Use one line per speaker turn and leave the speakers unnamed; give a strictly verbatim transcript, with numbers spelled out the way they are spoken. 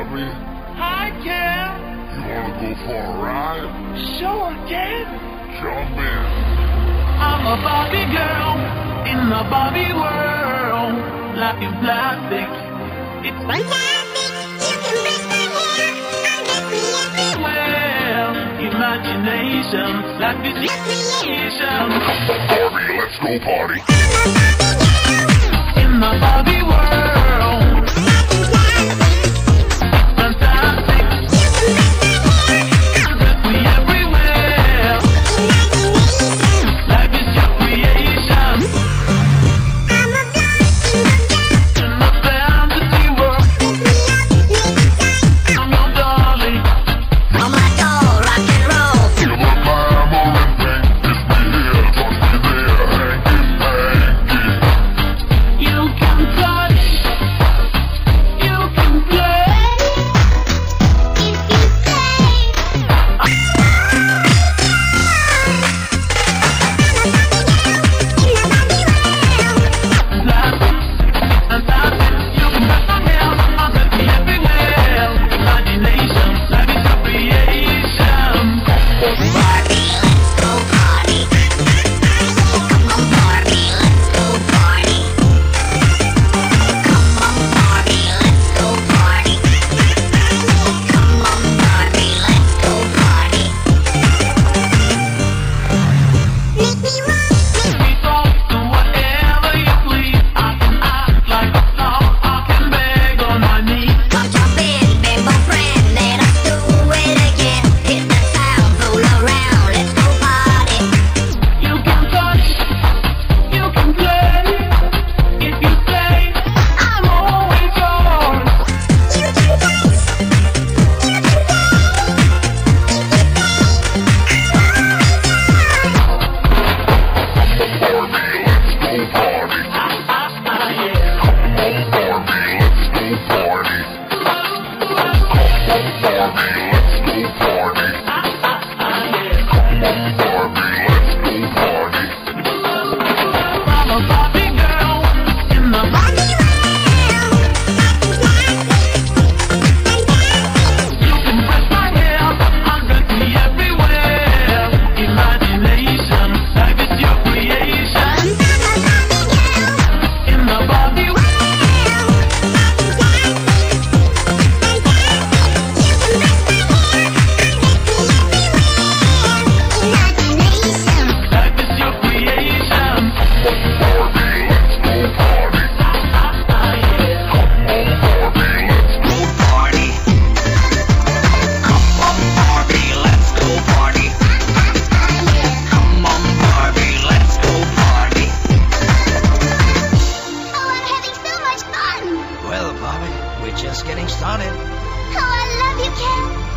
Barbie.
Hi, Ken.
You wanna go for a ride?
Sure, Ken.
Jump in.
I'm a Barbie girl in the Barbie world. Life is plastic. It's
plastic. You can break my hair. I'm a creative.
Well, imagination. Life is creation.
Barbie, let's go party.
In the Barbie world. Fantastic. Dress me everywhere. Life is your creation.
I'm a Barbie.
In the fantasy world. I'm your darling.
I'm a doll, rock and roll.
Feel the glamour and pink. Kiss me here, touch me there. Hanky, panky.
You can touch. You can play.
If you play,
Plastic. Fantastic. You can brush my hair. I'll dress me everywhere. Imagination. Life is your creation.
Barbie, let's go party. Come on, Barbie, let's go party. Come on, Barbie, let's go party. Come on, Barbie, let's go party. Make me want it.
We talk to whatever you please. I can act like a star. I can beg on my knees.
Come jump in, bimbo friend, let us do it again. Hit the sound, roll around, let's go party.
You can touch. You can play. If you say, I'm always yours.
You can dance, you can play.
Barbie, let's go party.
Ah, yeah.
Barbie, let's go party. Barbie, let's go party.
Ah, yeah.
Barbie, let's go party.
I'm a Barbie girl in the
Barbie world,
You can brush my hair, undress me everywhere. Imagination, life is your creation. In the Barbie world, life is your creation.
Barbie, let's go party.
Ah, yeah.
Barbie, let's go
Party. Come on, Barbie, let's go party. Come on, Barbie, let's go party.
Oh, I'm having so much fun.
Well, Barbie, we're just getting started.
Oh, I love you, Ken.